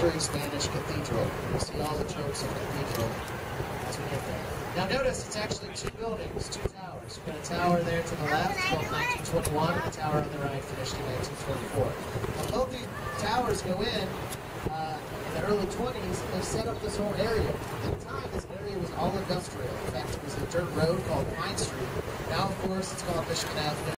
very Spanish cathedral. You see all the tropes of cathedral as we get there. Now notice it's actually two buildings, two towers. We've got a tower there to the left, built 1921, and a tower on the right, finished in 1924. Now both these towers go in the early 20s, they set up this whole area. At the time, this area was all industrial. In fact, it was a dirt road called Pine Street. Now, of course, it's called Michigan Avenue.